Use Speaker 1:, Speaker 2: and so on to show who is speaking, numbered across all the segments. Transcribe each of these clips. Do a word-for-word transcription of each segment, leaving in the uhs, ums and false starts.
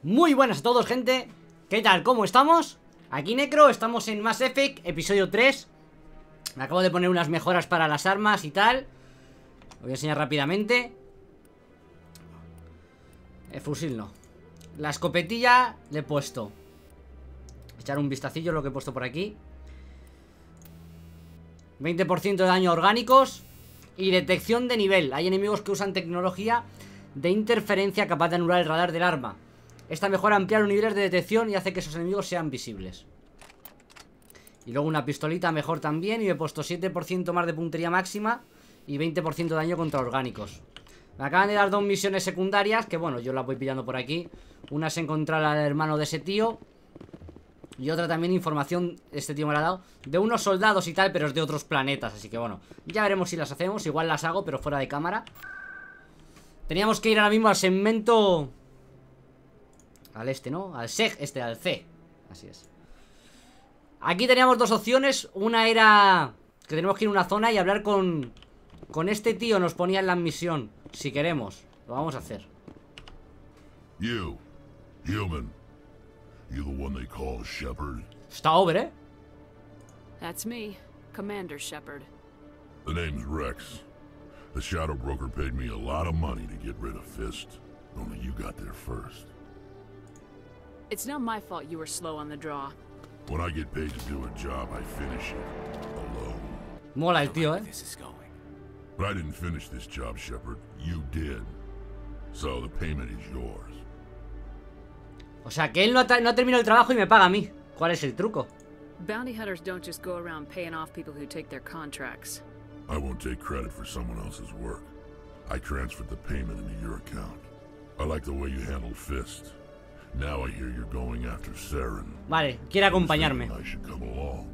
Speaker 1: Muy buenas a todos, gente. ¿Qué tal? ¿Cómo estamos? Aquí Necro, estamos en Mass Effect, episodio tres. Me acabo de poner unas mejoras para las armas y tal. Lo voy a enseñar rápidamente. El fusil no. La escopetilla le he puesto. Echar un vistacillo a lo que he puesto por aquí. veinte por ciento de daño a orgánicos. Y detección de nivel. Hay enemigos que usan tecnología de interferencia capaz de anular el radar del arma. Esta mejora amplía los niveles de detección y hace que esos enemigos sean visibles. Y luego una pistolita mejor también. Y he puesto siete por ciento más de puntería máxima y veinte por ciento de daño contra orgánicos. Me acaban de dar dos misiones secundarias, que bueno, yo las voy pillando por aquí. Una es encontrar al hermano de ese tío. Y otra también información, este tío me la ha dado, de unos soldados y tal, pero es de otros planetas. Así que bueno, ya veremos si las hacemos. Igual las hago, pero fuera de cámara. Teníamos que ir ahora mismo al segmento... Al este, ¿no? Al S E G, este, al C. Así es. Aquí teníamos dos opciones. Una era que tenemos que ir a una zona y hablar con... Con este tío, nos ponía en la misión. Si queremos, lo vamos a hacer.
Speaker 2: You, human. You the one they call Shepard?
Speaker 1: Está over, ¿eh?
Speaker 3: That's me, Commander Shepard.
Speaker 2: The name's Rex. The Shadow Broker paid me a lot of money to get rid of Fist. Only you got there first.
Speaker 3: It's not my fault you were slow on the draw.
Speaker 2: When I get paid to do a job, I finish it. Alone.
Speaker 1: Mola el tío, ¿eh?
Speaker 2: But I didn't finish this job, Shepard. You did. So the payment is yours.
Speaker 1: O sea, que él no ha, no ha terminado el trabajo y me paga a mí. ¿Cuál es el truco?
Speaker 3: Bounty hunters don't just go around paying off people who take their contracts.
Speaker 2: I won't take credit for someone else's work. I transferred the payment into your account. I like the way you handled Fist. Now I hear you're going after Saren.
Speaker 1: Vale, quiere acompañarme.
Speaker 2: I should come along.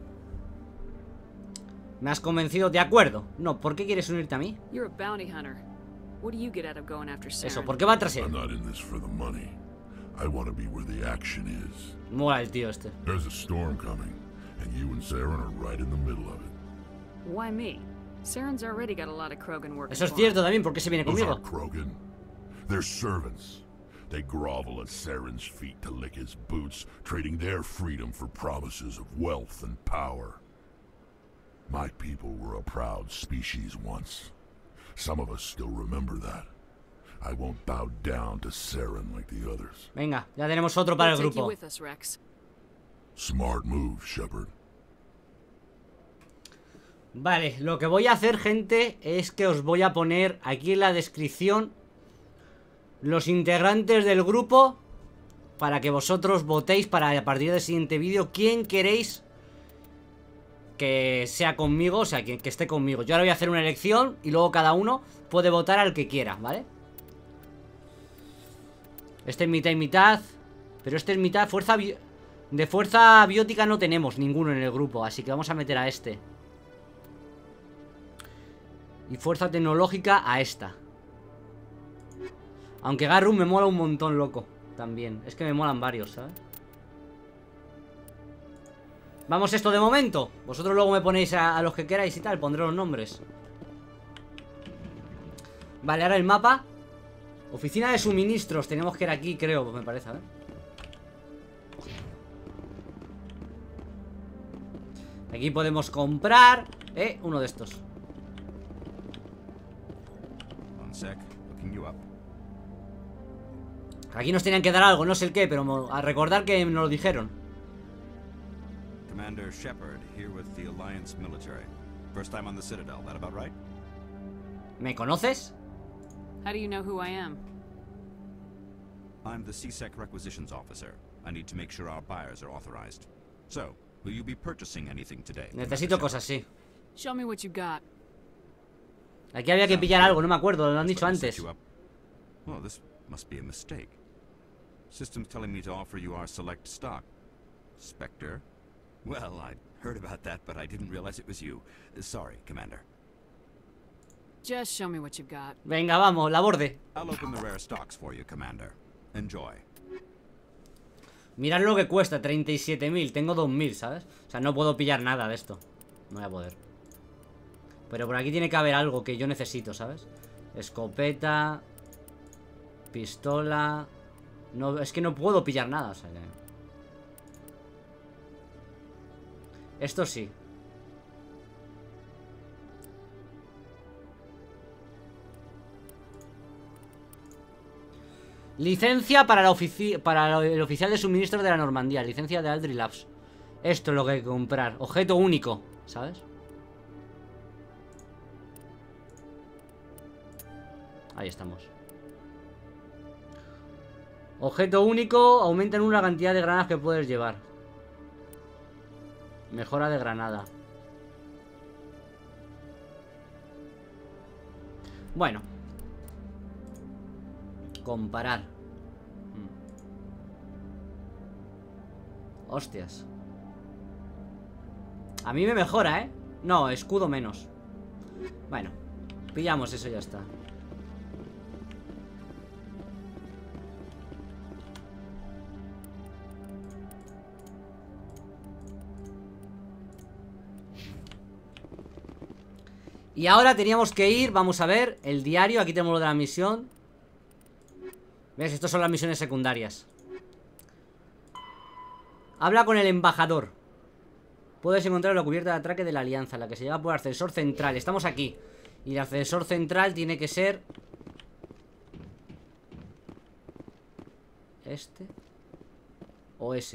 Speaker 1: Me has convencido, de acuerdo. No, ¿por qué quieres unirte a mí?
Speaker 3: You're a bounty hunter. What do you get out of going after Saren?
Speaker 1: Eso, ¿por qué va tras él?
Speaker 2: I'm not in this for the money. I want to be where the action is.
Speaker 1: Mola el tío este.
Speaker 2: There's a storm coming, and you and Saren are right in the middle of it.
Speaker 3: Why me? Saren's already got a lot of Krogan working.
Speaker 1: Eso es
Speaker 3: for
Speaker 1: cierto
Speaker 3: him.
Speaker 1: también, ¿por qué se viene
Speaker 2: Those
Speaker 1: conmigo?
Speaker 2: aren't Krogan. They're servants. They grovel at Saren's feet to lick his boots, trading their freedom for promises of wealth and power. My people were a proud species once. Some of us still remember that. I won't bow down to Saren like the others.
Speaker 1: Venga, ya tenemos otro para el
Speaker 3: We'll take you
Speaker 1: grupo.
Speaker 3: with us, Rex.
Speaker 2: Smart move, Shepard.
Speaker 1: Vale, lo que voy a hacer, gente, es que os voy a poner aquí en la descripción los integrantes del grupo para que vosotros votéis para a partir del siguiente vídeo quién queréis que sea conmigo, o sea, que, que esté conmigo. Yo ahora voy a hacer una elección y luego cada uno puede votar al que quiera, ¿vale? Este es mitad y mitad, pero este es mitad fuerza bi- de fuerza biótica no tenemos ninguno en el grupo, así que vamos a meter a este. Y fuerza tecnológica a esta. Aunque Garrus me mola un montón, loco. También, es que me molan varios, ¿sabes? Vamos esto de momento. Vosotros luego me ponéis a, a los que queráis y tal. Pondré los nombres. Vale, ahora el mapa. Oficina de suministros. Tenemos que ir aquí, creo, me parece, ¿eh? Aquí podemos comprar. Eh, uno de estos.
Speaker 4: One sec, looking you up.
Speaker 1: Aquí nos tenían que dar algo, no sé el qué, pero a recordar que nos lo dijeron.
Speaker 4: Commander Shepard, here with the Alliance military. First time on the Citadel, that about right?
Speaker 1: ¿Me conoces?
Speaker 3: How do you know who I am?
Speaker 4: I'm the C SEC requisitions officer. I need to make sure our buyers are authorized. So, will you be purchasing anything today?
Speaker 1: Necesito cosas, sí.
Speaker 3: Show me what you got.
Speaker 1: Aquí había que pillar algo, no me acuerdo, lo han dicho
Speaker 4: Let me set
Speaker 1: antes.
Speaker 4: you up. Well, this must be a mistake. System's telling me to offer you our select stock. Spectre? Well, I'd heard about that, but I didn't realize it was you. Sorry, Commander.
Speaker 3: Just show me what you've got.
Speaker 1: Venga, vamos, la borde.
Speaker 4: I'll open the rare stocks for you, Commander. Enjoy.
Speaker 1: Mirad lo que cuesta, treinta y siete mil. Tengo dos mil, ¿sabes? O sea, no puedo pillar nada de esto. No voy a poder. Pero por aquí tiene que haber algo que yo necesito, ¿sabes? Escopeta. Pistola. No, es que no puedo pillar nada, o sea que... Esto sí. Licencia para, la ofici para el oficial de suministro de la Normandía. Licencia de Aldry Labs. Esto es lo que hay que comprar. Objeto único, ¿sabes? Ahí estamos. Objeto único. Aumenta en una cantidad de granadas que puedes llevar. Mejora de granada. Bueno. Comparar. hmm. Hostias. A mí me mejora, ¿eh? No, escudo menos. Bueno, pillamos eso y ya está. Y ahora teníamos que ir, vamos a ver, el diario. Aquí tenemos lo de la misión. ¿Ves? Estas son las misiones secundarias. Habla con el embajador. Puedes encontrar la cubierta de atraque de la alianza, la que se lleva por el ascensor central. Estamos aquí. Y el ascensor central tiene que ser... ¿este? ¿O ese?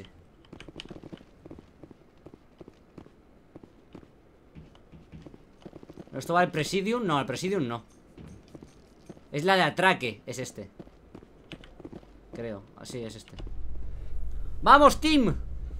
Speaker 1: ¿Esto va al Presidium? No, al Presidium no. Es la de atraque, es este. Creo, así es este. ¡Vamos, team!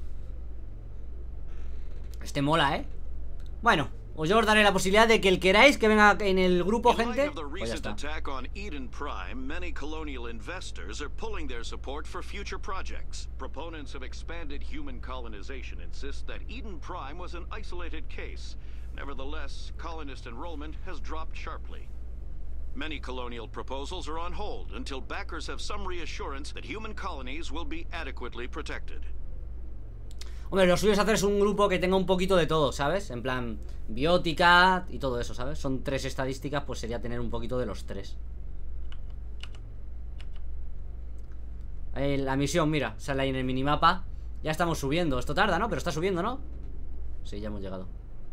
Speaker 1: Este mola, ¿eh? Bueno, pues yo os daré la posibilidad de que el queráis que venga en el grupo, gente. Pues ya está.
Speaker 5: Eden Prime, many colonial investors are pulling their support for future projects. Proponents of expanded human colonization insist that Eden Prime was an isolated case. Nevertheless, colonist enrollment has dropped sharply. Many colonial proposals are on hold until backers have some reassurance that human colonies will be adequately protected.
Speaker 1: Hombre, lo suyo es hacerse un grupo que tenga un poquito de todo, ¿sabes? En plan, biótica y todo eso, ¿sabes? Son tres estadísticas, pues sería tener un poquito de los tres. Eh, la misión, mira, sale ahí en el minimapa. Ya estamos subiendo, esto tarda, ¿no? Pero está subiendo, ¿no? Sí, ya hemos llegado.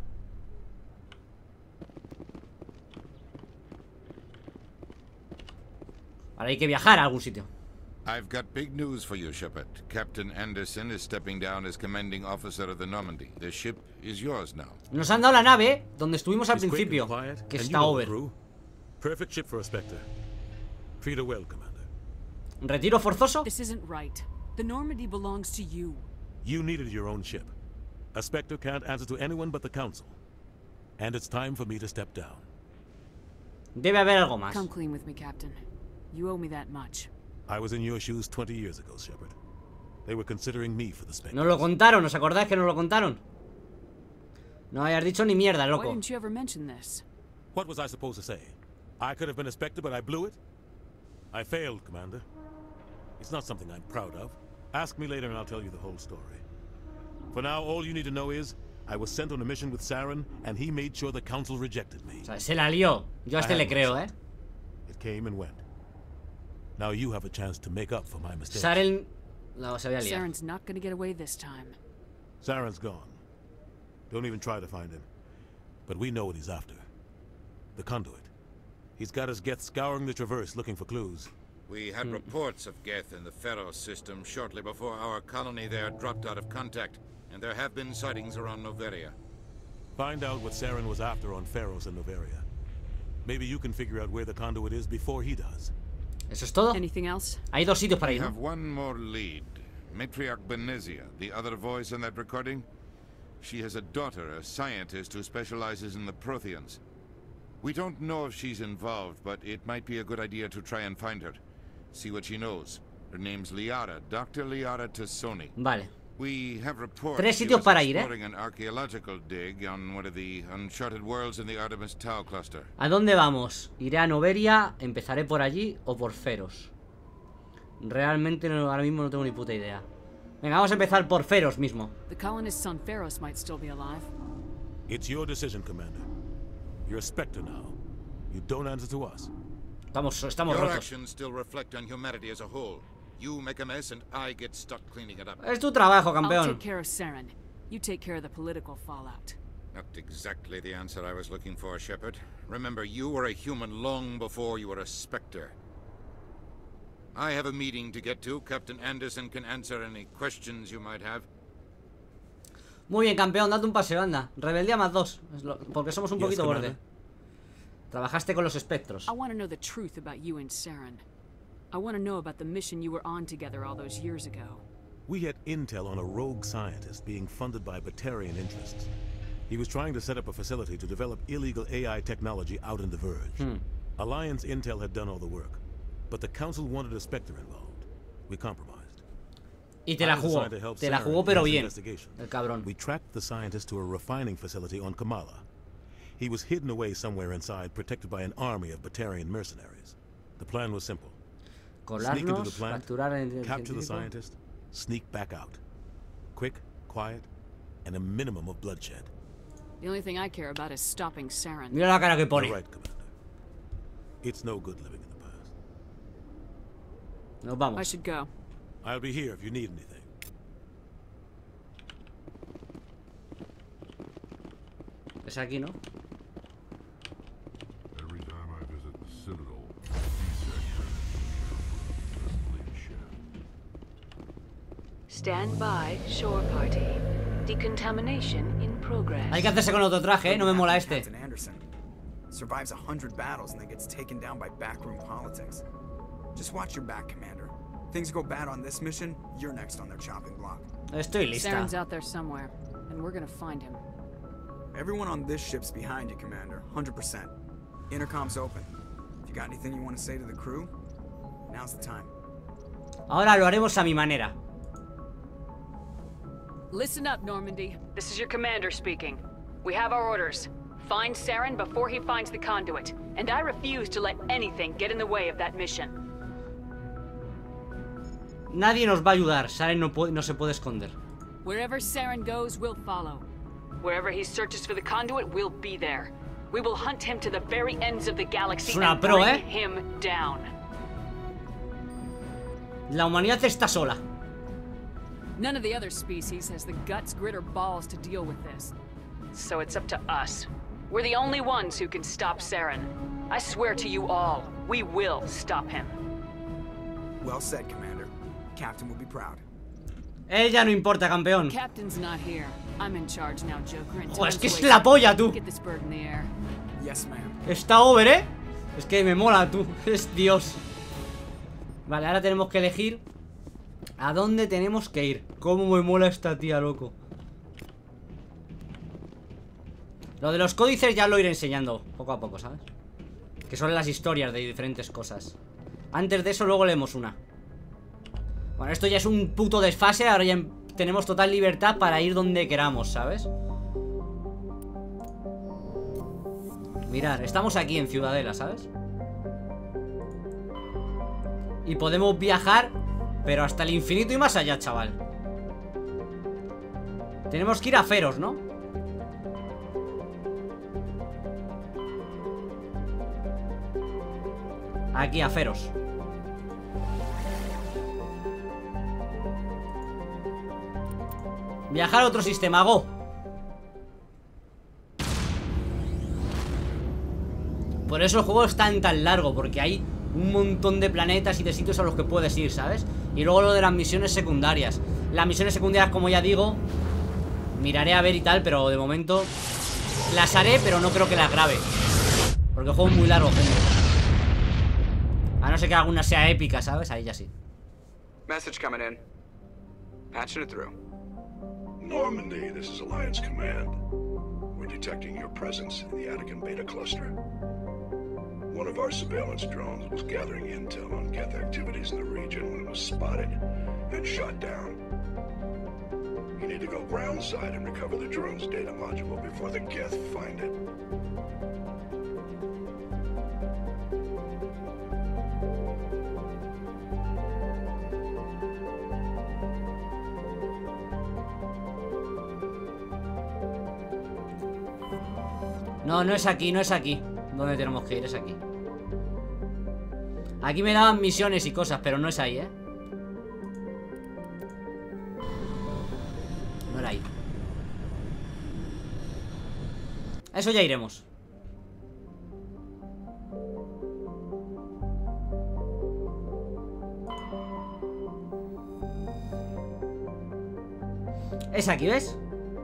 Speaker 1: Ahora hay que viajar a algún sitio.
Speaker 6: I've got big news for you, Shepard. Captain Anderson is stepping down as commanding officer of the Normandy. The ship is yours now.
Speaker 1: Nos han dado la nave donde estuvimos al principio, que está over.
Speaker 7: Perfect ship for a Spectre. Treat her well, Commander.
Speaker 1: ¿Retiro forzoso?
Speaker 3: This isn't right. The Normandy belongs to you.
Speaker 7: You needed your own ship. A Spectre can't answer to anyone but the Council. And it's time for me to step down.
Speaker 1: Debe haber algo más.
Speaker 3: Come clean with me, Captain. You owe me that much.
Speaker 7: I was in your shoes twenty years ago, Shepard. They were considering me for the Spectre.
Speaker 1: Nos lo contaron, ¿os acordáis que nos lo contaron? No hayas dicho ni mierda,
Speaker 3: Why
Speaker 1: loco.
Speaker 3: didn't you ever mention this?
Speaker 7: What was I supposed to say? I could have been a Spectre, but I blew it? I failed, Commander. It's not something I'm proud of. Ask me later and I'll tell you the whole story. For now, all you need to know is I was sent on a mission with Saren, and he made sure the Council rejected me.
Speaker 1: O sea, se la lió. Yo a este le creo, ¿eh?
Speaker 7: It came and went. Now you have a chance to make up for my mistake.
Speaker 1: Saren... No, se había liado.
Speaker 3: Saren's not gonna get away this time.
Speaker 7: Saren's gone. Don't even try to find him. But we know what he's after. The Conduit. He's got his Geth scouring the Traverse looking for clues.
Speaker 6: We had reports of Geth in the Pharos system shortly before our colony there dropped out of contact, and there have been sightings around Noveria.
Speaker 7: Find out what Saren was after on Pharos and Noveria. Maybe you can figure out where the Conduit is before he does.
Speaker 1: ¿Eso es todo?
Speaker 3: Anything else?
Speaker 1: Hay dos sitios para
Speaker 6: We
Speaker 1: ir,
Speaker 6: have
Speaker 1: ¿no?
Speaker 6: one more lead. Matriarch Benezia, the other voice in that recording. She has a daughter, a scientist who specializes in the Protheans. We don't know if she's involved, but it might be a good idea to try and find her. See what she knows. Her name's Liara, Doctor Liara Tassoni.
Speaker 1: Vale.
Speaker 6: We have reports
Speaker 1: Tres
Speaker 6: she
Speaker 1: sitios
Speaker 6: was
Speaker 1: para ir, ¿eh?
Speaker 6: exploring an archaeological dig on one of the uncharted worlds in the Artemis Tau cluster.
Speaker 1: ¿A dónde vamos? Iré a Noveria, empezaré por allí o por Feros. Realmente no, ahora mismo no tengo ni puta idea. Venga, vamos a empezar por Feros mismo.
Speaker 3: The colonists on Pharos might still be alive.
Speaker 7: It's your decision, Commander. You're a Spectre now. You don't answer to us.
Speaker 1: Estamos, estamos
Speaker 6: Your
Speaker 1: rotos.
Speaker 6: actions still reflect on humanity as a whole. You make a mess and I get stuck cleaning it up.
Speaker 1: Es tu trabajo,
Speaker 3: I'll
Speaker 1: campeón.
Speaker 3: take care of Saren. You take care of the political fallout.
Speaker 6: Not exactly the answer I was looking for, Shepard. Remember, you were a human long before you were a Spectre. I have a meeting to get to. Captain Anderson can answer any questions you might have.
Speaker 1: Muy bien, campeón, date un paseo, anda. Rebeldía más dos, es lo- porque somos un
Speaker 7: Yes,
Speaker 1: poquito
Speaker 7: Commander.
Speaker 1: borde. Trabajaste con los espectros.
Speaker 3: I want to know the truth about you and Saren. I want to know about the mission you were on together all those years ago.
Speaker 7: We had intel on a rogue scientist being funded by Batarian interests. He was trying to set up a facility to develop illegal A I technology out in the Verge.
Speaker 1: Hmm.
Speaker 7: Alliance intel had done all the work, but the Council wanted a Spectre involved. We compromised.
Speaker 1: Y te la
Speaker 7: I was
Speaker 1: jugó.
Speaker 7: assigned to help
Speaker 1: Te la
Speaker 7: Saren
Speaker 1: jugó
Speaker 7: in
Speaker 1: pero
Speaker 7: his
Speaker 1: bien.
Speaker 7: investigation.
Speaker 1: El cabrón.
Speaker 7: We tracked the scientist to a refining facility on Kamala. He was hidden away somewhere inside, protected by an army of Batarian mercenaries. The plan was simple. Sneak into the
Speaker 1: Colarnos,
Speaker 7: plant,
Speaker 1: capturar el
Speaker 7: capture the
Speaker 1: científico.
Speaker 7: scientist, sneak back out. Quick, quiet, and a minimum of bloodshed.
Speaker 3: The only thing I care about is stopping Saren.
Speaker 1: Mira la cara que
Speaker 7: You're
Speaker 1: pone.
Speaker 7: right, Commander. It's no good living in the past.
Speaker 1: Nos
Speaker 3: I
Speaker 1: vamos.
Speaker 3: should go.
Speaker 7: I'll be here if you need anything.
Speaker 1: Es aquí, ¿no?
Speaker 2: Every time I visit the Citadel, D-Sector leadership.
Speaker 8: Stand by, shore party. Decontamination in progress.
Speaker 1: Hay que hacerse con otro traje, ¿eh? No me mola este.
Speaker 9: Captain Anderson survives a hundred battles and then gets taken down by backroom politics. Just watch your back, Commander. Things go bad on this mission, you're next on their chopping block.
Speaker 1: Estoy lista.
Speaker 3: Saren's out there somewhere, and we're gonna find him.
Speaker 9: Everyone on this ship's behind you, Commander. one hundred percent. Intercom's open. If you got anything you want to say to the crew, now's the time.
Speaker 1: Ahora lo haremos a mi manera.
Speaker 3: Listen up, Normandy. This is your commander speaking. We have our orders. Find Saren before he finds the conduit. And I refuse to let anything get in the way of that mission.
Speaker 1: Nadie nos va a ayudar. Saren no, puede, no se puede esconder.
Speaker 3: Wherever Saren goes, we'll follow. Wherever he searches for the conduit, we'll be there. We will hunt him to the very ends of the galaxy
Speaker 1: Es una
Speaker 3: and
Speaker 1: pro,
Speaker 3: bring
Speaker 1: ¿eh?
Speaker 3: him down.
Speaker 1: La humanidad está sola.
Speaker 3: None of the other species has the guts, grit, or balls to deal with this. So it's up to us. We're the only ones who can stop Saren. I swear to you all, we will stop him.
Speaker 9: Well said, Commander. Captain will be proud.
Speaker 1: Él ya no importa, campeón.
Speaker 3: Captain's not here. I'm in charge now, Joker. And
Speaker 1: Joder, es
Speaker 3: time's
Speaker 1: que es
Speaker 3: wasting.
Speaker 1: la polla, tú.
Speaker 3: Get this bird in the air.
Speaker 9: Yes, ma'am.
Speaker 1: Está over, ¿eh? Es que me mola, tú. Es Dios. Vale, ahora tenemos que elegir a dónde tenemos que ir. Cómo me mola esta tía, loco. Lo de los códices ya lo iré enseñando poco a poco, ¿sabes? Que son las historias de diferentes cosas. Antes de eso, luego leemos una. Bueno, esto ya es un puto desfase. Ahora ya tenemos total libertad para ir donde queramos, ¿sabes? Mirad, estamos aquí en Ciudadela, ¿sabes? Y podemos viajar, pero hasta el infinito y más allá, chaval. Tenemos que ir a Feros, ¿no? Aquí a Feros. Viajar a otro sistema, go. Por eso el juego es tan tan largo, porque hay un montón de planetas y de sitios a los que puedes ir, ¿sabes? Y luego lo de las misiones secundarias. Las misiones secundarias, como ya digo, miraré a ver y tal, pero de momento las haré, pero no creo que las grabe, porque el juego es muy largo, gente. A no ser que alguna sea épica, ¿sabes? Ahí ya sí.
Speaker 9: Message coming in. Patching it through.
Speaker 10: Normandy, this is Alliance Command. We're detecting your presence in the Attican Beta Cluster. One of our surveillance drones was gathering intel on Geth activities in the region when it was spotted and shot down. You need to go groundside and recover the drone's data module before the Geth find it.
Speaker 1: No, no es aquí, no es aquí donde tenemos que ir, es aquí. Aquí me daban misiones y cosas, pero no es ahí, ¿eh? A eso ya iremos. Es aquí, ¿ves?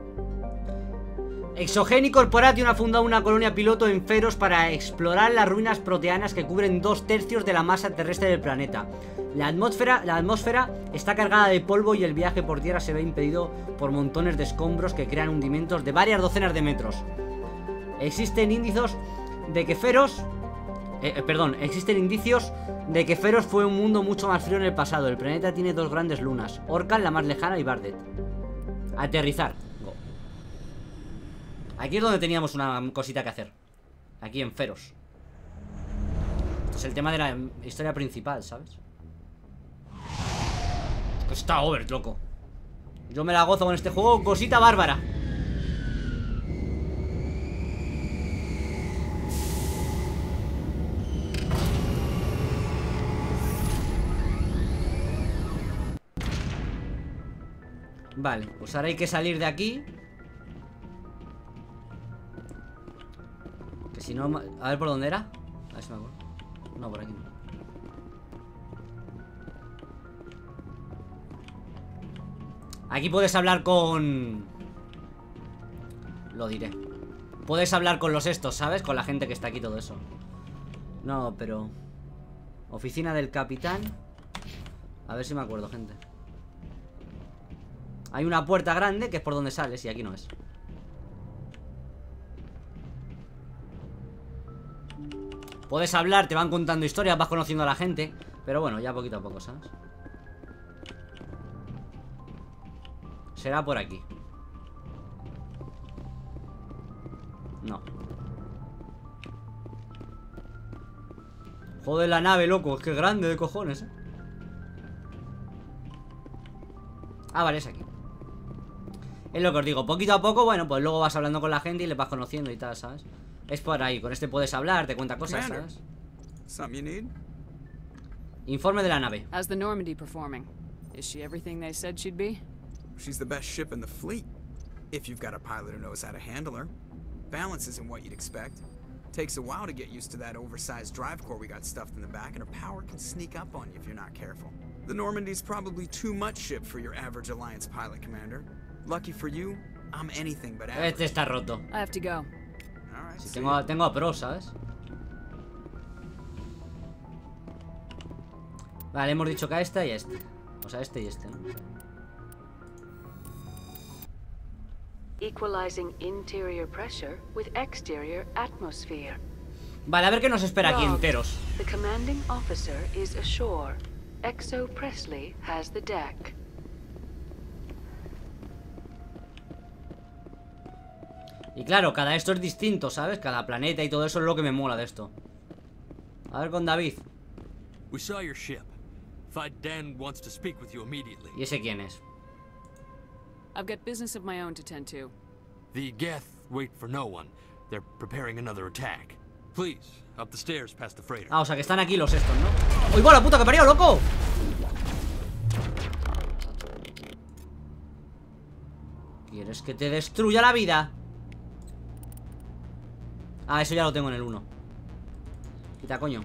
Speaker 1: Exogeni Corporation ha fundado una colonia piloto en Feros para explorar las ruinas proteanas que cubren dos tercios de la masa terrestre del planeta. La atmósfera, la atmósfera está cargada de polvo y el viaje por tierra se ve impedido por montones de escombros que crean hundimientos de varias docenas de metros. Existen indicios de que Feros... Eh, eh, perdón, existen indicios de que Feros fue un mundo mucho más frío en el pasado. El planeta tiene dos grandes lunas, Orcal, la más lejana, y Bardet. Aterrizar. Go. Aquí es donde teníamos una cosita que hacer. Aquí en Feros. Esto es el tema de la historia principal, ¿sabes? Está over, loco. Yo me la gozo con este juego, cosita bárbara. Vale, pues ahora hay que salir de aquí. Que si no... A ver por dónde era. A ver si me acuerdo. No, por aquí no. Aquí puedes hablar con... Lo diré. Puedes hablar con los estos, ¿sabes? Con la gente que está aquí, todo eso. No, pero... Oficina del capitán. A ver si me acuerdo, gente. Hay una puerta grande que es por donde sales y aquí no es. Puedes hablar, te van contando historias, vas conociendo a la gente. Pero bueno, ya poquito a poco, ¿sabes? Será por aquí. No. Joder la nave, loco. Es que es grande de cojones, ¿eh? Ah, vale, es aquí. Es lo que os digo, poquito a poco, bueno, pues luego vas hablando con la gente y le vas conociendo y tal, ¿sabes? Es por ahí, con este puedes hablar, te cuenta cosas, ¿sabes?
Speaker 9: Something you need?
Speaker 1: Informe de la nave.
Speaker 3: How's the Normandy performing? Is she everything they said she'd be?
Speaker 9: She's the best ship in the fleet, if you've got a pilot who knows how to handle her. Balance isn't what you'd expect. Takes a while to get used to that oversized drive core we got stuffed in the back, and her power can sneak up on you if you're not careful. The Normandy's probably too much ship for your average Alliance pilot, Commander. Lucky for you, I'm anything but average.
Speaker 1: Este está roto.
Speaker 3: I have to go.
Speaker 9: All right,
Speaker 1: Si
Speaker 9: see
Speaker 1: tengo,
Speaker 9: ya.
Speaker 1: tengo a Pro, ¿sabes? Vale, hemos dicho que a este y a este. O sea, este y este, ¿no?
Speaker 8: Equalizing interior pressure with exterior atmosphere.
Speaker 1: Vale, a ver qué nos espera aquí
Speaker 8: Log.
Speaker 1: enteros.
Speaker 8: The commanding officer is ashore. Exo Presley has the deck.
Speaker 1: Y claro, cada esto es distinto, ¿sabes? Cada planeta y todo eso es lo que me mola de esto. A ver con David.
Speaker 11: We saw your ship. Fight Dan wants to speak with you immediately.
Speaker 1: ¿Y ese quién es?
Speaker 3: I've got business of my own to tend to.
Speaker 11: The Geth wait for no one. They're preparing another attack. Please, up the stairs past the freighter.
Speaker 1: Ah, o sea que están aquí los estos, ¿no? ¡Oigo la puta que parió, loco! ¿Quieres que te destruya la vida? Ah, eso ya lo tengo en el uno. Quita, coño.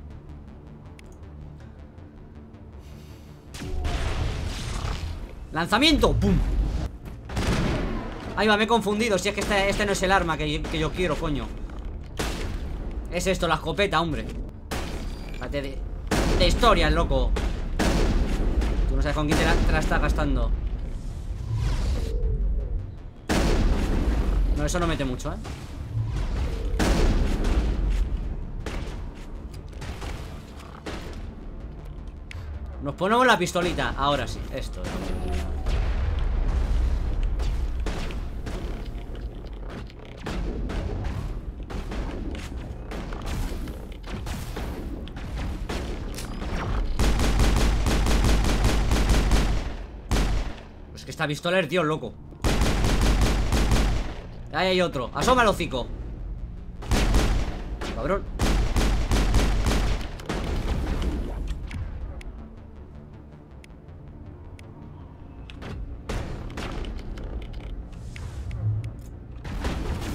Speaker 1: ¡Lanzamiento! ¡Pum! Ahí va, me he confundido. Si es que este, este no es el arma que, que yo quiero, coño. Es esto, la escopeta, hombre. Fíjate de, de historias, loco. Tú no sabes con quién te la, te la estás gastando. No, eso no mete mucho, ¿eh? Nos ponemos la pistolita. Ahora sí, esto es. Pues que esta pistola es, tío, loco. Ahí hay otro. Asoma el hocico. Cabrón.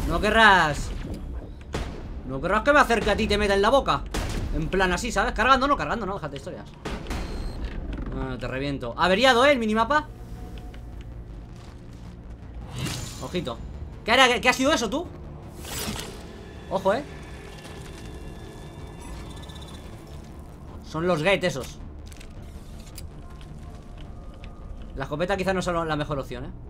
Speaker 1: No querrás. No querrás que me acerque a ti y te meta en la boca. En plan así, ¿sabes? Cargando, no, cargando, no, déjate historias. Ah, te reviento. Averiado, ¿eh? El minimapa. Ojito. ¿Qué, era? ¿Qué, ¿Qué ha sido eso, tú? Ojo, ¿eh? Son los gate esos. La escopeta quizás no sea la mejor opción, ¿eh?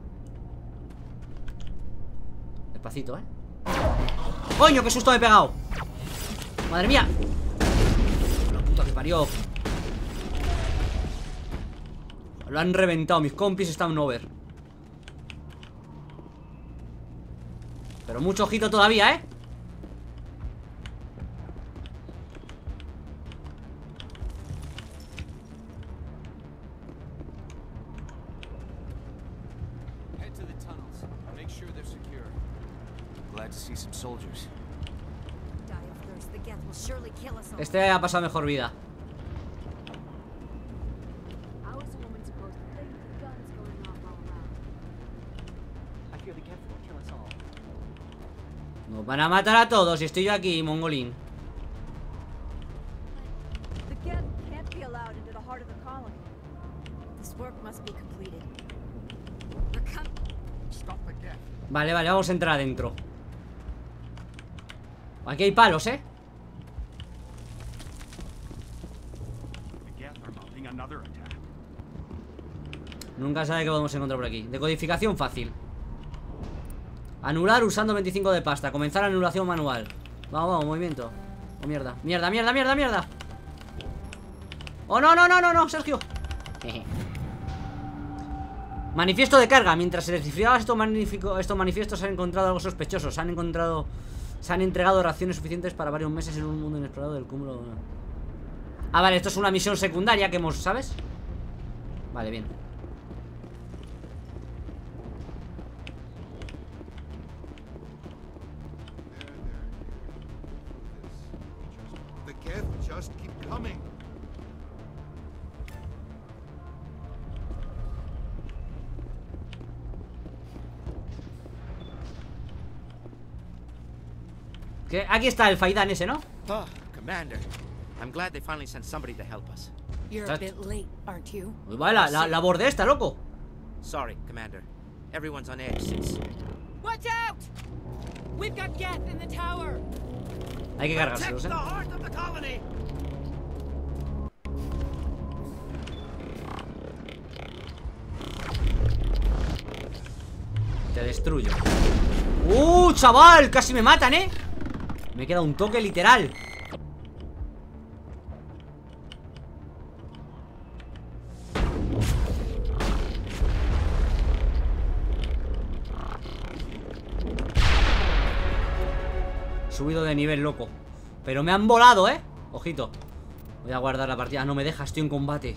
Speaker 1: Despacito, ¿eh? ¡Coño, qué susto me he pegado! ¡Madre mía! La puta que parió. Lo han reventado, mis compis están over. Pero mucho ojito todavía, ¿eh? Este ha pasado mejor vida. Nos van a matar a todos y estoy yo aquí, mongolín. Vale, vale, vamos a entrar adentro. Aquí hay palos, ¿eh? Nunca sabe qué podemos encontrar por aquí. Decodificación fácil. Anular usando veinticinco de pasta. Comenzar anulación manual. Vamos, vamos, movimiento. Oh, mierda, mierda, mierda, mierda, mierda. Oh, no, no, no, no, no, Sergio. Manifiesto de carga. Mientras se descifraba estos, estos manifiestos se han encontrado algo sospechoso. Se han encontrado... Se han entregado raciones suficientes para varios meses en un mundo inexplorado del cúmulo. Ah, vale, esto es una misión secundaria que hemos, ¿sabes? Vale, bien. ¿Qué? Aquí está el Faidan ese, ¿no?
Speaker 12: Oh, Commander. I'm glad they finally sent somebody to help us.
Speaker 13: You're a bit late, aren't you?
Speaker 1: Uy, vale, la, la, la borde esta, loco.
Speaker 12: Sorry, Commander. Everyone's on edge since...
Speaker 13: Watch out! We've got Geth in the tower.
Speaker 1: Hay que cargárselos, ¿eh? Te destruyo. ¡Uh, chaval! Casi me matan, ¿eh? Me queda un toque literal. Subido de nivel, loco. Pero me han volado, ¿eh? Ojito. Voy a guardar la partida. No me deja, estoy en combate.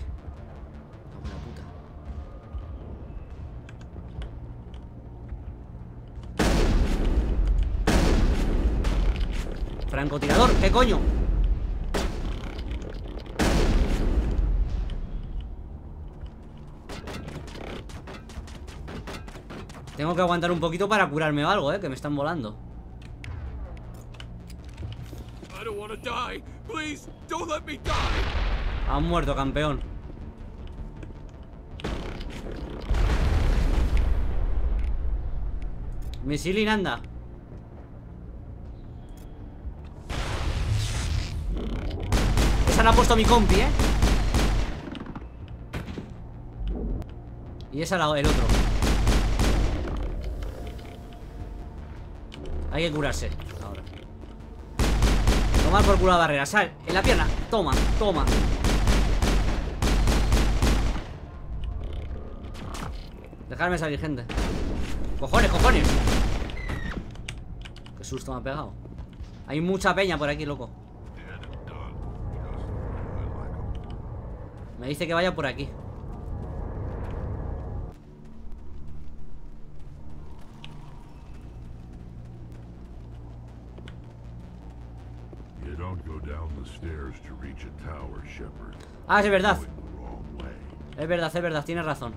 Speaker 1: Francotirador, ¿qué coño? Tengo que aguantar un poquito para curarme o algo, eh, que me están volando. Han muerto, campeón. Misilin, anda. Esa la ha puesto mi compi, eh. Y esa la, el otro. Hay que curarse ahora. Tomar por culo la barrera. Sal, en la pierna. Toma, toma. Dejarme salir, gente. Cojones, cojones. Qué susto me ha pegado. Hay mucha peña por aquí, loco. Me dice que vaya por aquí. Ah, es verdad. Es verdad, es verdad, tienes razón.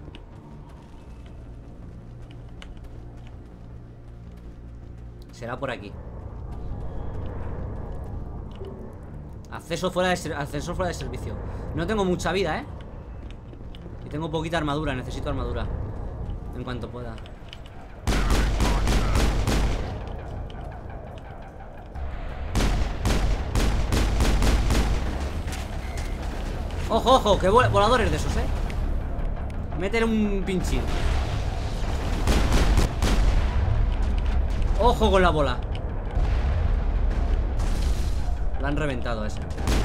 Speaker 1: Será por aquí. Acceso fuera de, acceso fuera de servicio. No tengo mucha vida, ¿eh? Y tengo poquita armadura, necesito armadura en cuanto pueda. Ojo, ojo, que vol voladores de esos, ¿eh? Métele un pinchín. Ojo con la bola. La han reventado a ese.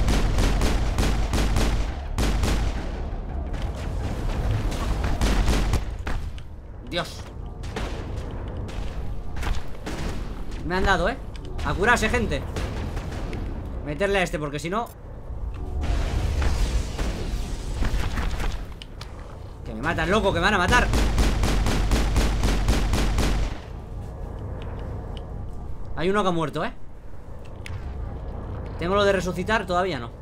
Speaker 1: Dios. Me han dado, ¿eh? A curarse, gente. Meterle a este, porque si no... Que me matan, loco, que me van a matar. Hay uno que ha muerto, ¿eh? Tengo lo de resucitar, todavía no.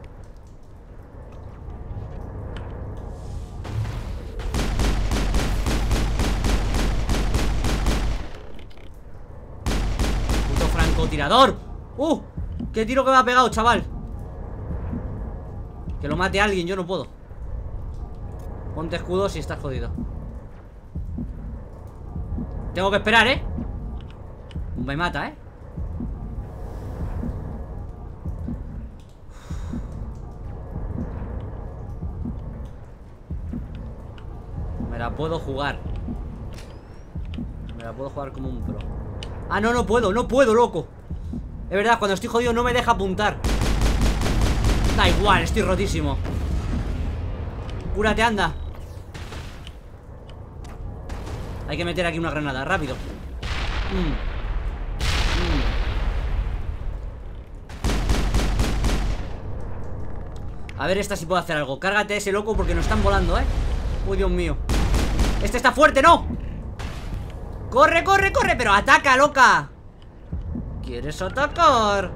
Speaker 1: Puto francotirador. ¡Uh! ¡Qué tiro que me ha pegado, chaval! Que lo mate a alguien, yo no puedo. Ponte escudo si estás jodido. Tengo que esperar, ¿eh? Me mata, ¿eh? Me la puedo jugar. Me la puedo jugar como un pro. Ah, no, no puedo, no puedo, loco. Es verdad, cuando estoy jodido no me deja apuntar. Da igual, estoy rotísimo. Cúrate, anda. Hay que meter aquí una granada, rápido. mm. Mm. A ver esta si puedo hacer algo. Cárgate a ese loco porque nos están volando, ¿eh? Uy, Dios mío. Este está fuerte, ¿no? ¡Corre, corre, corre! ¡Pero ataca, loca! ¿Quieres atacar?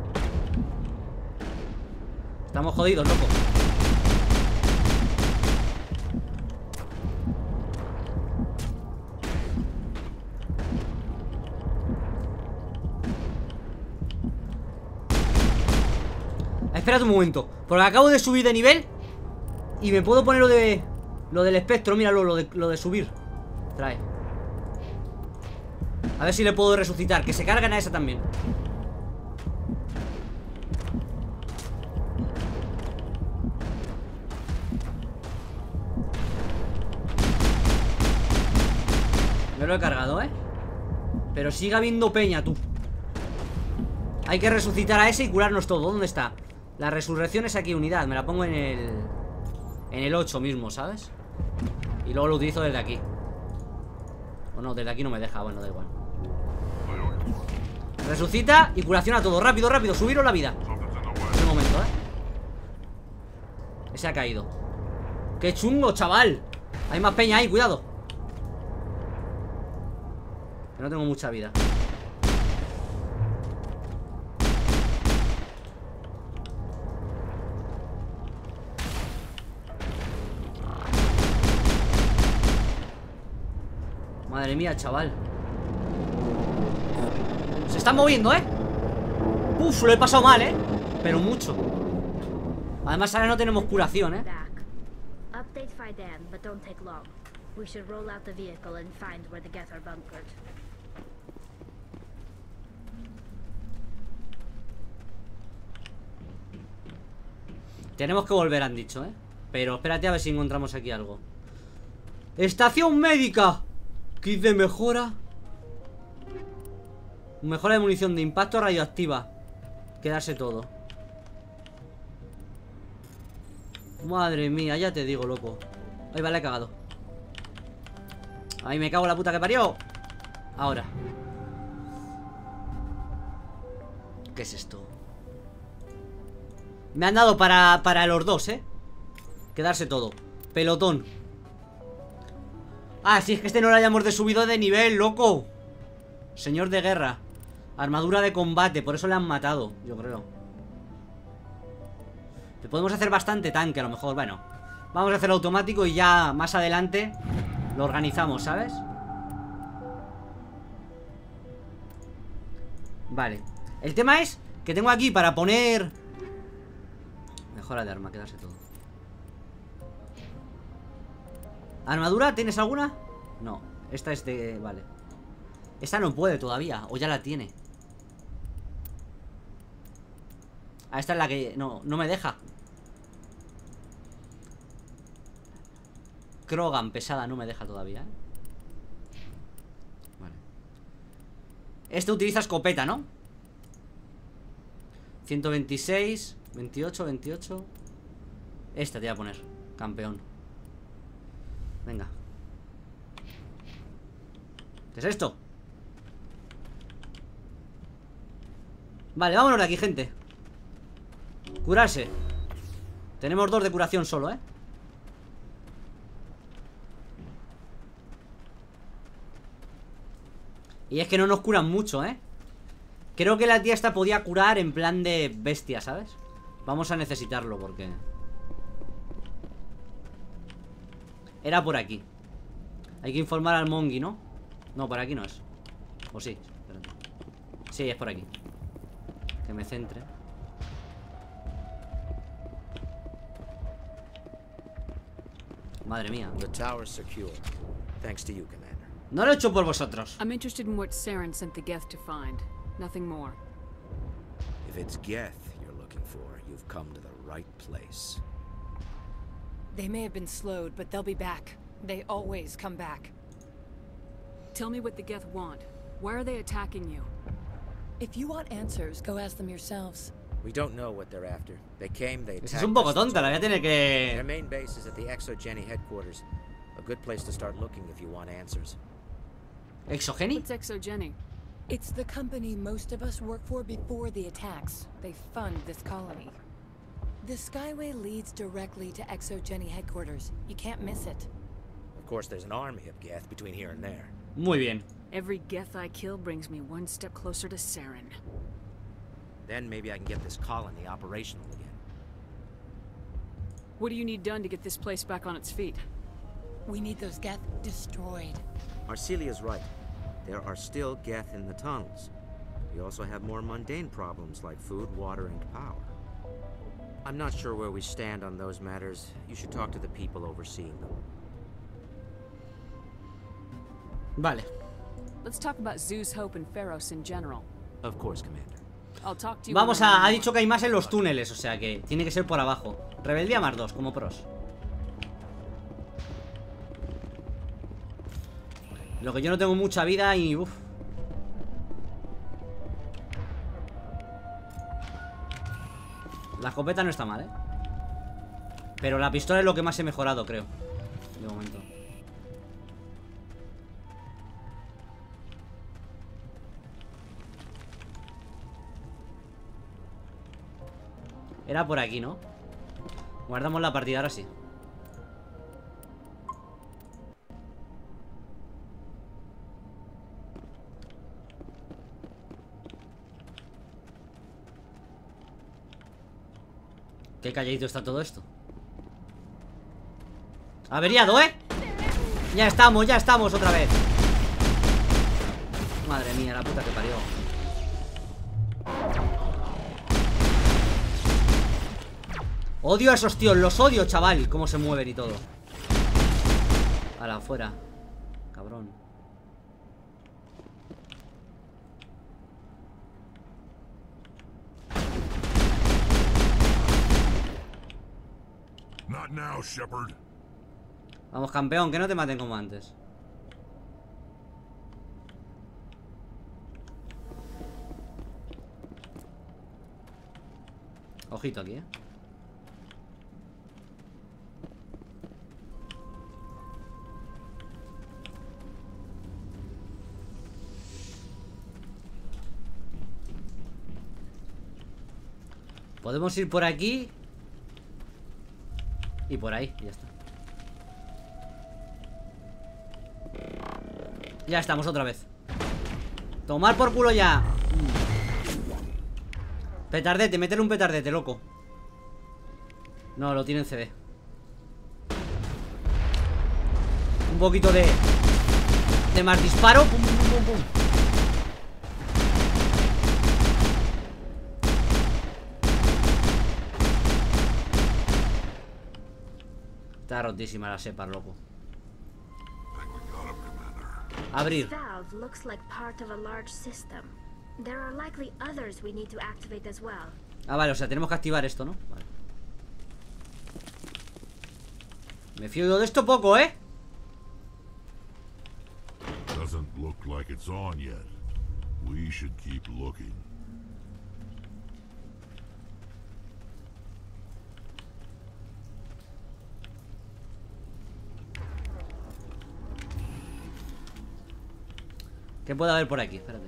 Speaker 1: Estamos jodidos, loco. Espérate un momento, porque acabo de subir de nivel y me puedo poner lo de... Lo del espectro, míralo, lo de, lo de subir. Trae. A ver si le puedo resucitar. Que se carguen a esa también. Me lo he cargado, ¿eh? Pero sigue habiendo peña, tú. Hay que resucitar a ese y curarnos todo. ¿Dónde está? La resurrección es aquí, unidad. Me la pongo en el... En el ocho mismo, ¿sabes? Y luego lo utilizo desde aquí. O no, desde aquí no me deja. Bueno, da igual. Resucita y curación a todo. Rápido, rápido, subiros la vida. En un momento, ¿eh? Ese ha caído. ¡Qué chungo, chaval! Hay más peña ahí, cuidado. Que no tengo mucha vida. Madre mía, chaval. Se están moviendo, ¿eh? Uf, lo he pasado mal, ¿eh? Pero mucho. Además ahora no tenemos curación, ¿eh?
Speaker 14: Update Faidan, but don't take long. We should roll out the vehicle and find where the Geth are bunkered.
Speaker 1: Tenemos que volver, han dicho, ¿eh? Pero espérate a ver si encontramos aquí algo. ¡Estación médica! Kit de mejora. Mejora de munición de impacto radioactiva. Quedarse todo. Madre mía, ya te digo, loco. Ay, vale, he cagado. Ay, me cago en la puta que parió. Ahora. ¿Qué es esto? Me han dado para, para los dos, ¿eh? Quedarse todo. Pelotón. Ah, si es que este no lo hayamos de subido de nivel, loco. Señor de guerra. Armadura de combate, por eso le han matado, yo creo. Le podemos hacer bastante tanque a lo mejor, bueno. Vamos a hacerlo automático y ya más adelante lo organizamos, ¿sabes? Vale. El tema es que tengo aquí para poner... Mejora de arma, quedarse todo. ¿Armadura? ¿Tienes alguna? No, esta es de... Vale. Esta no puede todavía, o ya la tiene. Ah, esta es la que... No, no me deja. Krogan, pesada, no me deja todavía, ¿eh? Vale. Este utiliza escopeta, ¿no? ciento veintiséis, veintiocho, veintiocho. Esta te voy a poner, campeón. Venga. ¿Qué es esto? Vale, vámonos de aquí, gente. Curarse. Tenemos dos de curación solo, ¿eh? Y es que no nos curan mucho, ¿eh? Creo que la tía esta podía curar en plan de bestia, ¿sabes? Vamos a necesitarlo porque... Era por aquí. Hay que informar al Mongi, ¿no? No, por aquí no es. ¿O sí? Espérate. Sí, es por aquí. Que me centre. Madre mía.
Speaker 12: The tower's secure. Thanks to you, Commander.
Speaker 1: No lo he hecho por vosotros.
Speaker 3: I'm interested in what Saren sent the Geth to find. Nothing more.
Speaker 12: If it's Geth you're looking for, you've come to the right place.
Speaker 13: They may have been slowed, but they'll be back. They always come back.
Speaker 3: Tell me what the Geth want. Why are they attacking you?
Speaker 13: If you want answers, go ask them yourselves.
Speaker 12: We don't know what they're after. They came, they attacked
Speaker 1: Es un poco
Speaker 12: us,
Speaker 1: tonta, la voy a tener que...
Speaker 12: Their main base is at the Exogeny headquarters. A good place to start looking if you want answers.
Speaker 1: ¿Exogeny?
Speaker 3: What's Exogeny?
Speaker 13: It's the company most of us work for before the attacks. They fund this colony. The Skyway leads directly to Exogeny headquarters. You can't miss it.
Speaker 12: Of course, there's an army of Geth between here and there.
Speaker 1: Muy bien.
Speaker 3: Every Geth I kill brings me one step closer to Saren.
Speaker 12: Then maybe I can get this colony operational again.
Speaker 3: What do you need done to get this place back on its feet?
Speaker 13: We need those Geth destroyed.
Speaker 12: Arcelia's right. There are still Geth in the tunnels. We also have more mundane problems like food, water, and power. I'm not sure where we stand on those matters. You should talk to the people overseeing them.
Speaker 1: Vale.
Speaker 3: Let's talk about Zeus, Hope, and Pharos in general.
Speaker 12: Of course, Commander.
Speaker 3: I'll talk to you.
Speaker 1: Vamos a... Ha dicho que hay más en los túneles, o sea que tiene que ser por abajo. Rebeldía más dos, como pros. Lo que yo no tengo mucha vida y... Uf. La escopeta no está mal, ¿eh? Pero la pistola es lo que más he mejorado, creo. De momento. Era por aquí, ¿no? Guardamos la partida, ahora sí. Qué calladito está todo esto. Averiado, ¿eh? Ya estamos, ya estamos otra vez. Madre mía, la puta que parió. Odio a esos tíos, los odio, chaval. Cómo se mueven y todo. A la afuera. Cabrón.
Speaker 2: Not now, Shepard.
Speaker 1: Vamos, campeón, que no te maten como antes. Ojito aquí, eh. Podemos ir por aquí y por ahí, y ya está. Ya estamos otra vez. Tomar por culo ya. Petardete, métele un petardete, loco. No, lo tiene en C D. Un poquito de De más disparo. Pum, pum, pum, pum. Está rotísima la Separ, loco. Abrir.
Speaker 14: This valve looks like part of a large system. There are likely others we need to activate as well.
Speaker 1: Ah, vale, o sea, tenemos que activar esto, ¿no? Vale. Me fío de esto poco, ¿eh?
Speaker 2: Doesn't look like it's on yet. We should keep looking.
Speaker 1: ¿Qué puede haber por aquí? Espérate.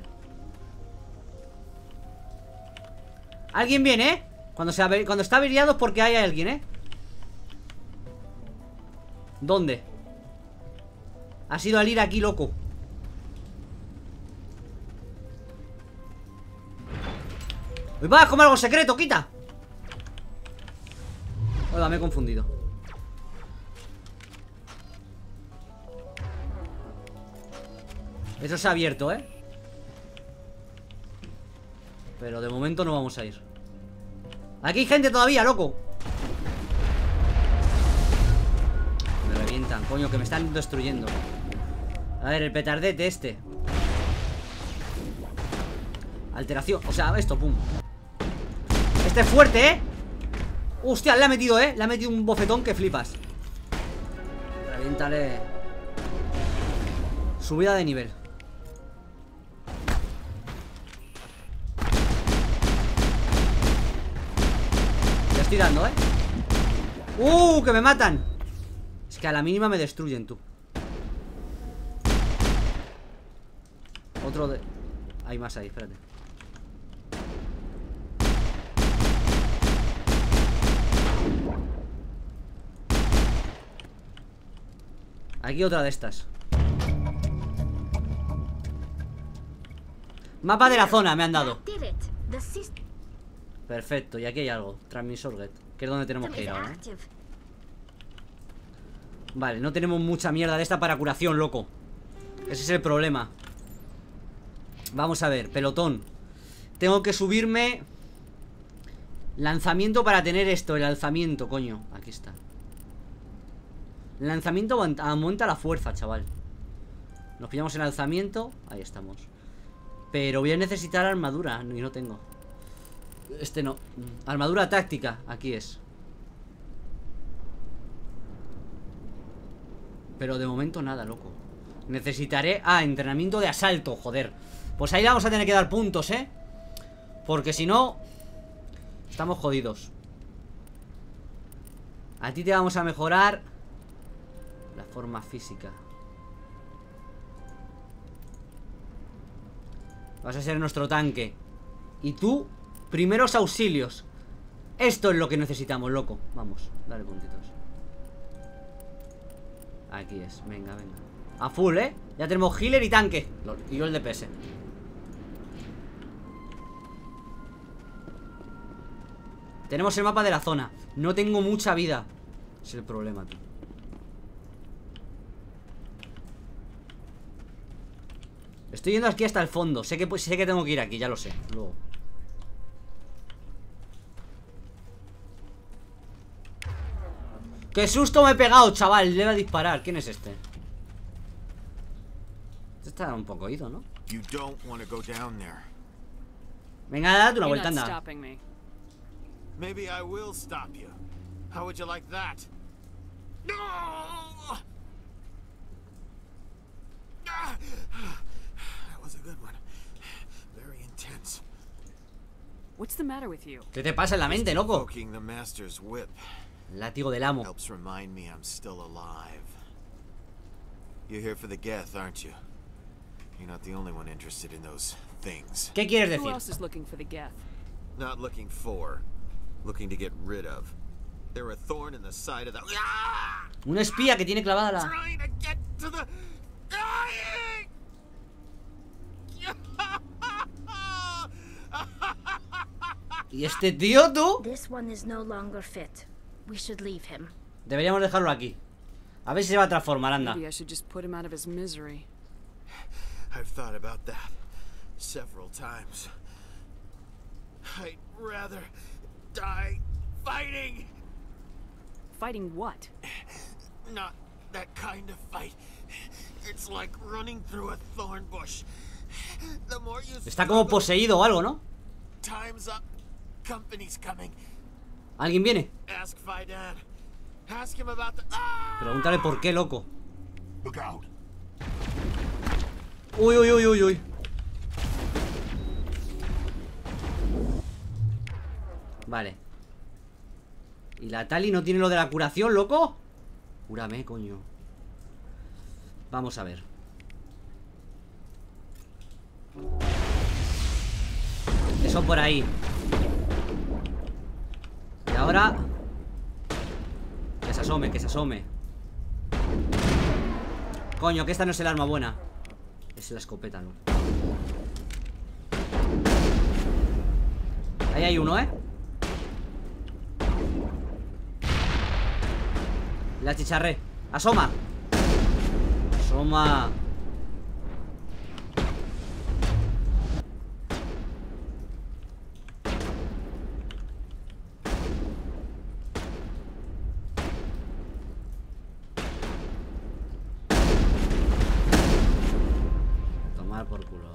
Speaker 1: Alguien viene, ¿eh? Cuando, se ave... Cuando está averiado es porque hay alguien, ¿eh? ¿Dónde? Ha sido al ir aquí, loco. ¡Uy, va! ¡Como algo secreto! ¡Quita! Hola, me he confundido. Eso se ha abierto, ¿eh? Pero de momento no vamos a ir. Aquí hay gente todavía, loco. Me revientan, coño, que me están destruyendo. A ver, el petardete este. Alteración, o sea, esto, pum. Este es fuerte, ¿eh? Hostia, le ha metido, ¿eh? Le ha metido un bofetón que flipas. Reviéntale. Subida de nivel. Le estoy dando, ¿eh? ¡Uh! ¡Que me matan! Es que a la mínima me destruyen, tú. Otro de... Hay más ahí, espérate. Aquí otra de estas. Mapa de la zona me han dado. Perfecto, y aquí hay algo. Transmisor get, que es donde tenemos que ir ahora, ¿eh? Vale, no tenemos mucha mierda de esta para curación, loco. Ese es el problema. Vamos a ver, pelotón. Tengo que subirme. Lanzamiento para tener esto, el alzamiento, coño. Aquí está. Lanzamiento aumenta la fuerza, chaval. Nos pillamos en alzamiento. Ahí estamos. Pero voy a necesitar armadura y no tengo. Este no. Armadura táctica, aquí es. Pero de momento nada, loco. Necesitaré... Ah, entrenamiento de asalto, joder. Pues ahí vamos a tener que dar puntos, ¿eh? Porque si no... Estamos jodidos. A ti te vamos a mejorar la forma física. Vas a ser nuestro tanque. Y tú, primeros auxilios. Esto es lo que necesitamos, loco. Vamos, dale puntitos. Aquí es, venga, venga. A full, ¿eh? Ya tenemos healer y tanque. Y yo el D P S. Tenemos el mapa de la zona. No tengo mucha vida. Es el problema, tío. Estoy yendo aquí hasta el fondo. Sé que, sé que tengo que ir aquí, ya lo sé. Luego. ¡Qué susto me he pegado, chaval! Le voy a disparar. ¿Quién es este? Este está un poco ido, ¿no? Venga, date una vuelta, anda.
Speaker 15: Maybe I will stop you. How would you like that? No! That was a good one. Very intense.
Speaker 3: What's the matter with you?
Speaker 1: ¿Qué te pasa en la mente, loco?
Speaker 15: Poking the master's whip.
Speaker 1: Látigo del amo.
Speaker 15: Helps remind me I'm still alive. You're here for the Geth, aren't you? You're not the only one interested in those things.
Speaker 1: ¿Qué quieres decir?
Speaker 3: Who else is looking for the Geth?
Speaker 15: Not looking for, looking to get rid of. They're a thorn in the side of the...
Speaker 1: Un espía que tiene clavada la...
Speaker 15: Trying to get to the...
Speaker 1: ¿Y este tío, tú?
Speaker 14: This one is no longer fit. We should leave him.
Speaker 1: Deberíamos dejarlo aquí. A ver si se va a transformar, anda.
Speaker 3: Maybe I should just put him out of his misery.
Speaker 15: I've thought about that several times. I'd rather die fighting.
Speaker 3: Fighting what?
Speaker 15: not that kind of fight. It's like running through a thorn bush. The more you
Speaker 1: Está como poseído o algo, ¿no?
Speaker 15: Time's up. Company's coming.
Speaker 1: ¿Alguien viene?
Speaker 15: Ask Faidan. Ask him about the...
Speaker 1: Pregúntale por qué, loco.
Speaker 2: Look out.
Speaker 1: Uy, uy, uy, uy, uy. Vale. ¿Y la Tali no tiene lo de la curación, loco? Cúrame, coño. Vamos a ver. Eso por ahí. Y ahora... Que se asome, que se asome. Coño, que esta no es el arma buena. Es la escopeta, ¿no? Ahí hay uno, ¿eh? La chicharré. Asoma. Asoma. Tomar por culo.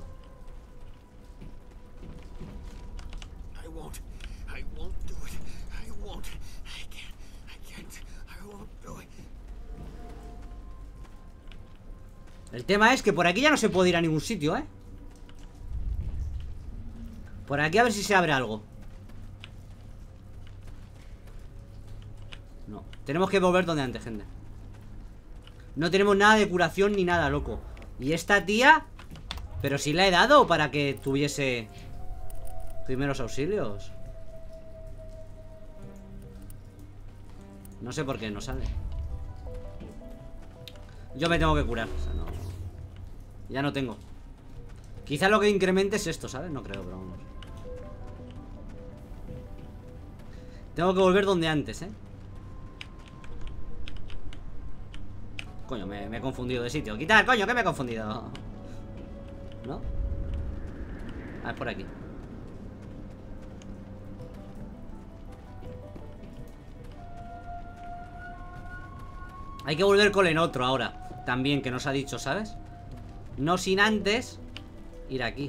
Speaker 15: I won't. I won't do it. I won't. I can't. I can't. I won't do it.
Speaker 1: El tema es que por aquí ya no se puede ir a ningún sitio, ¿eh? Por aquí a ver si se abre algo. No, tenemos que volver donde antes, gente. No tenemos nada de curación ni nada, loco. Y esta tía... Pero si la he dado para que tuviese primeros auxilios. No sé por qué no sale. Yo me tengo que curar, o sea, no. Ya no tengo. Quizá lo que incremente es esto, ¿sabes? No creo, pero vamos. Tengo que volver donde antes, ¿eh? Coño, me, me he confundido de sitio. ¡Quitar, coño, que me he confundido! ¿No? Ah, es por aquí. Hay que volver con el otro ahora. También, que nos ha dicho, ¿sabes? No sin antes ir aquí.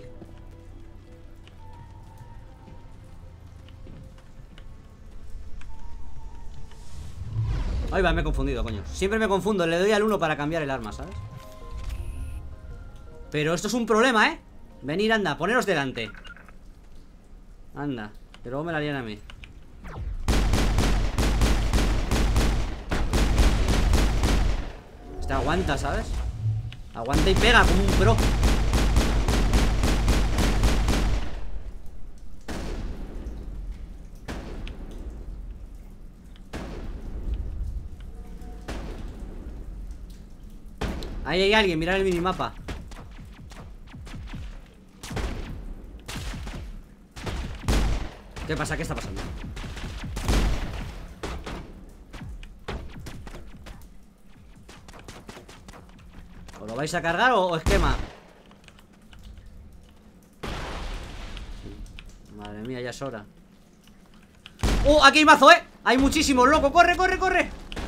Speaker 1: Ahí va, me he confundido, coño. Siempre me confundo, le doy al uno para cambiar el arma, ¿sabes? Pero esto es un problema, ¿eh? Venir, anda, poneros delante. Anda, que luego me la harían a mí. Este aguanta, ¿sabes? Aguanta y pega como un pro. Ahí hay alguien, mirad el minimapa. ¿Qué pasa? ¿Qué está pasando? ¿Os lo vais a cargar o, o esquema? Madre mía, ya es hora. ¡Oh! Aquí hay mazo, ¿eh? Hay muchísimos, loco. ¡Corre, corre, corre!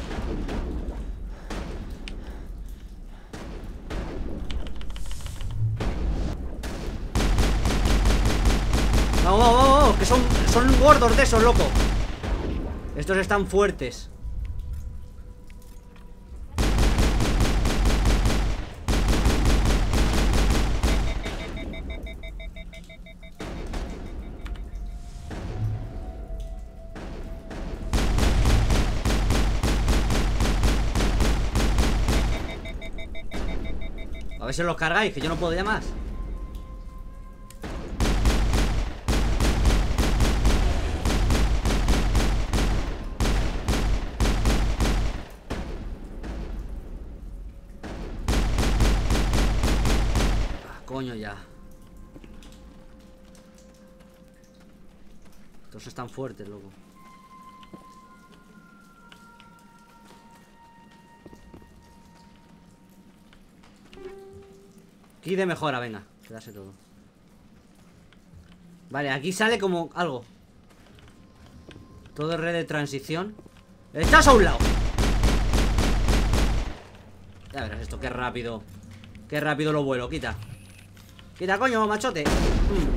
Speaker 1: Vamos, vamos, vamos, que son, son gordos de esos, loco. Estos están fuertes. A ver si los cargáis, que yo no puedo ya más. Coño, ya. Estos están fuertes, loco. Aquí de mejora, venga. Quedarse todo. Vale, aquí sale como algo. Todo es red de transición. ¡Estás a un lado! verás esto, qué rápido. Qué rápido lo vuelo, quita. Quita, coño, machote. mm.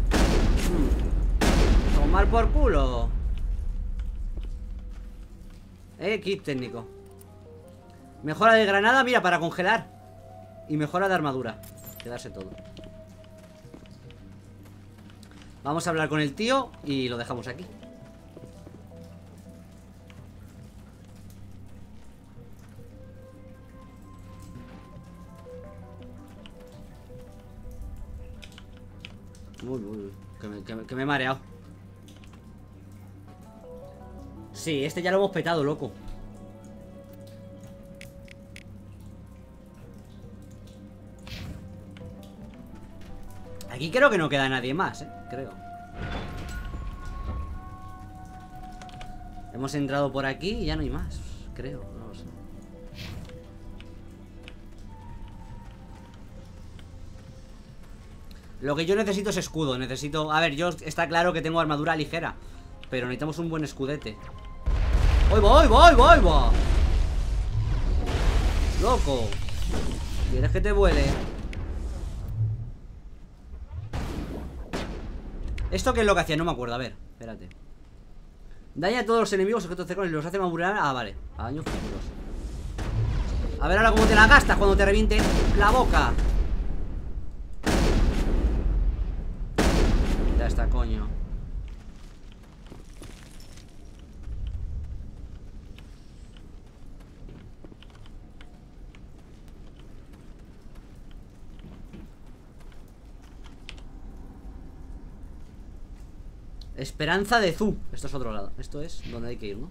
Speaker 1: Mm. Tomar por culo. Eh, kit técnico. Mejora de granada, mira, para congelar. Y mejora de armadura. Quedarse todo. Vamos a hablar con el tío y lo dejamos aquí. Uy, uy, uy, que me, que, me, que me he mareado. Sí, este ya lo hemos petado, loco. Aquí creo que no queda nadie más, eh, creo. Hemos entrado por aquí y ya no hay más, creo, no lo sé. Lo que yo necesito es escudo, necesito... A ver, yo está claro que tengo armadura ligera, pero necesitamos un buen escudete. ¡Voy, voy, voy, voy, voy! ¡Loco! ¿Quieres que te vuele? ¿Esto qué es lo que hacía? No me acuerdo, a ver, espérate. Daña a todos los enemigos objetos cercanos y los hace más vulnerables. Ah, vale, a daños futuros. A ver ahora cómo te la gastas cuando te reviente la boca. Ya está, coño. Esperanza de Zu. Esto es otro lado. Esto es donde hay que ir, ¿no?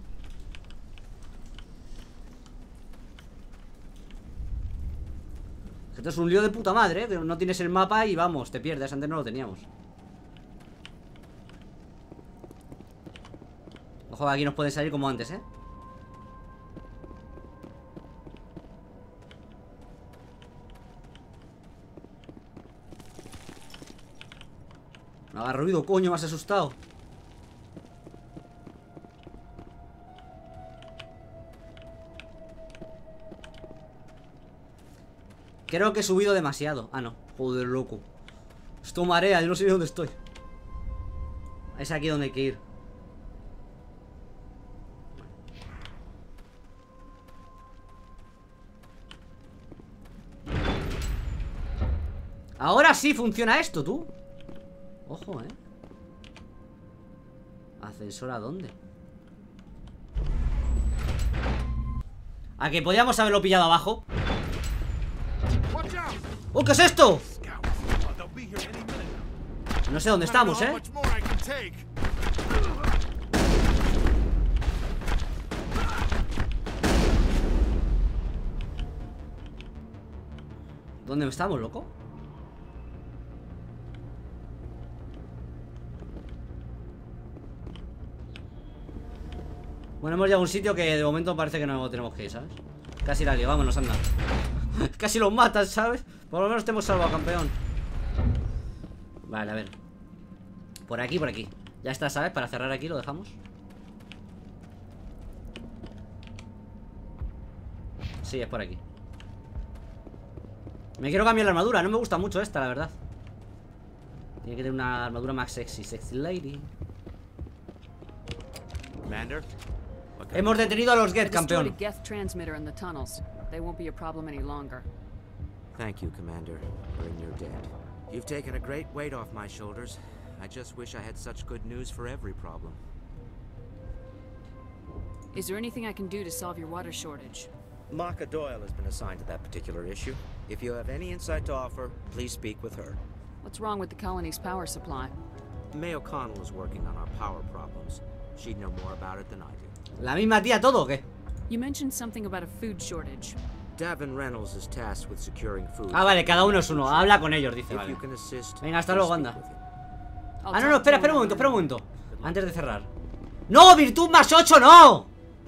Speaker 1: Esto es un lío de puta madre, ¿eh? No tienes el mapa y vamos, te pierdes. Antes no lo teníamos. Ojo, aquí nos pueden salir como antes, ¿eh? No haga ruido, coño, me has asustado. Creo que he subido demasiado. Ah, no, joder, loco. Esto marea, yo no sé dónde estoy. Es aquí donde hay que ir. Ahora sí funciona esto, tú. Ojo, eh. ¿Ascensor a dónde? ¿A que podíamos haberlo pillado abajo? ¡Oh, qué es esto! No sé dónde estamos, eh. ¿Dónde estamos, loco? Bueno, hemos llegado a un sitio que de momento parece que no tenemos que ir, ¿sabes? Casi la lío, vámonos, anda. Casi los matan, ¿sabes? Por lo menos te hemos salvado, campeón. Vale, a ver. Por aquí, por aquí. Ya está, ¿sabes? Para cerrar aquí lo dejamos. Sí, es por aquí. Me quiero cambiar la armadura, no me gusta mucho esta, la verdad. Tiene que tener una armadura más sexy. Sexy lady.
Speaker 12: Commander?
Speaker 1: Hemos detenido a los Geth, campeón.
Speaker 12: Thank you, Commander. Bring your dead. You've taken a great weight off my shoulders. I just wish I had such good news for every problem.
Speaker 3: Is there anything I can do to solve your water shortage?
Speaker 12: Maka Doyle has been assigned to that particular issue. If you have any insight to offer, please speak with her.
Speaker 3: What's wrong with the colony's power supply?
Speaker 12: May O'Connell is working on our power problems. She'd know more about it than I do.
Speaker 1: ¿La misma tía todo o qué?
Speaker 3: You mentioned something about a food shortage.
Speaker 12: Davin Reynolds is tasked with securing food.
Speaker 1: Ah, vale, cada uno es uno. Habla con ellos, dice, vale. Venga, hasta luego, anda. Ah, no, no, espera, espera un momento, espera un momento. Antes de cerrar. ¡No! ¡Virtud más ocho, no!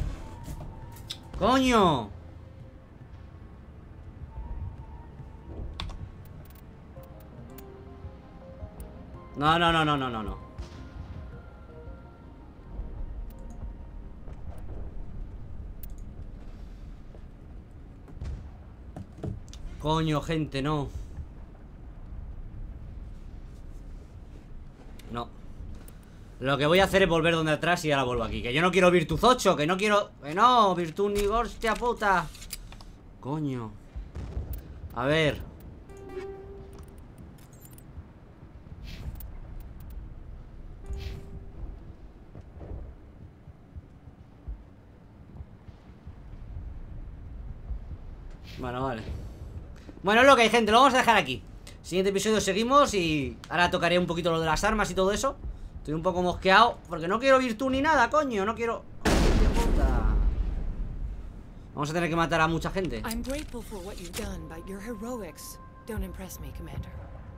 Speaker 1: ¡Coño! No, no, no, no, no, no, no. Coño, gente, no. No. Lo que voy a hacer es volver donde atrás y ahora vuelvo aquí. Que yo no quiero Virtus ocho, que no quiero... Que no, Virtus ni hostia puta. Coño. A ver. Bueno, vale. Bueno, es lo que hay, gente, lo vamos a dejar aquí. Siguiente episodio seguimos y ahora tocaré un poquito lo de las armas y todo eso. Estoy un poco mosqueado porque no quiero virtud ni nada, coño, no quiero... Vamos a tener que matar a mucha gente.
Speaker 13: I'm grateful for what you've done, but your heroics don't impress me, Commander.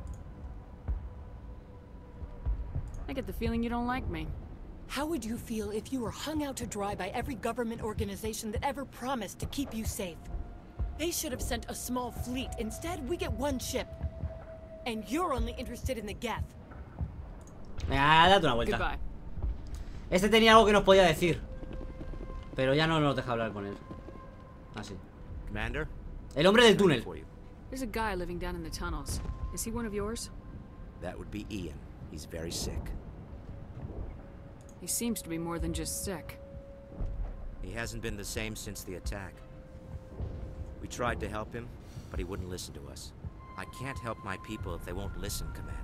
Speaker 3: I get the feeling you don't like me.
Speaker 13: How would you feel if you were hung out to dry by every government organization that ever promised to keep you safe? They should have sent a small fleet. Instead, we get one ship. And you're only interested in the Geth.
Speaker 1: Ah, date una vuelta.
Speaker 3: Goodbye.
Speaker 1: Este tenía algo que nos podía decir, pero ya no nos deja hablar con él. Así.
Speaker 12: Commander?
Speaker 1: El hombre del túnel.
Speaker 3: There's a guy living down in the tunnels. Is he one of yours?
Speaker 12: That would be Ian. He's very sick.
Speaker 3: He seems to be more than just sick.
Speaker 12: He hasn't been the same since the attack. We tried to help him, but he wouldn't listen to us. I can't help my people if they won't listen, Commander.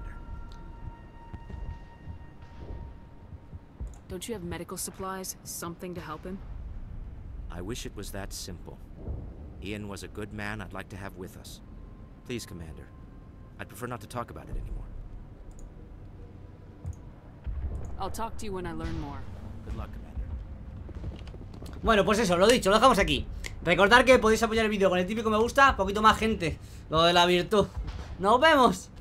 Speaker 3: Don't you have medical supplies? Something to help him?
Speaker 12: I wish it was that simple. Ian was a good man I'd like to have with us. Please, Commander. I'd prefer not to talk about it anymore.
Speaker 3: I'll talk to you when I learn more.
Speaker 12: Good luck, Commander.
Speaker 1: Bueno, pues eso, lo dicho, lo dejamos aquí. Recordad que podéis apoyar el vídeo con el típico me gusta, poquito más, gente. Lo de la virtud. ¡Nos vemos!